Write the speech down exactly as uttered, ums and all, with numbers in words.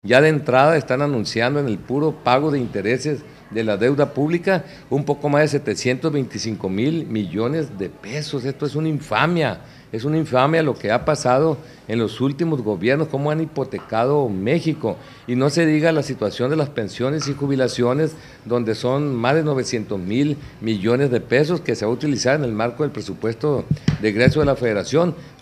Ya de entrada están anunciando en el puro pago de intereses de la deuda pública un poco más de setecientos veinticinco mil millones de pesos. Esto es una infamia, es una infamia lo que ha pasado en los últimos gobiernos, cómo han hipotecado México. Y no se diga la situación de las pensiones y jubilaciones, donde son más de novecientos mil millones de pesos que se va a utilizar en el marco del presupuesto de egreso de la Federación,